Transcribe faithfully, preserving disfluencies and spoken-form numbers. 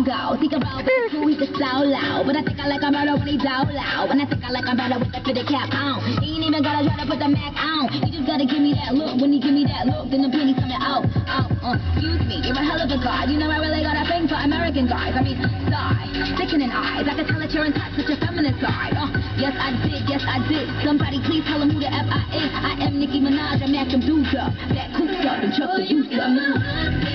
go. Think about it, cool, he can so loud. But I think I like him better when he down loud. And I think I like him better with the fitted cap on. He ain't even gotta try to put the Mac on. He just gotta give me that look. When he give me that look, then the penny's coming out. Oh, uh, excuse me, you're a hell of a guy. You know I really got a thing for American guys. I mean, sigh, sickening eyes. I can tell that you're in touch with your feminine side. Uh, yes I did, yes I did. Somebody please tell him who the F I is. I am Nicki Minaj, I mack them dudes up. That cooped up and chuck the boots up.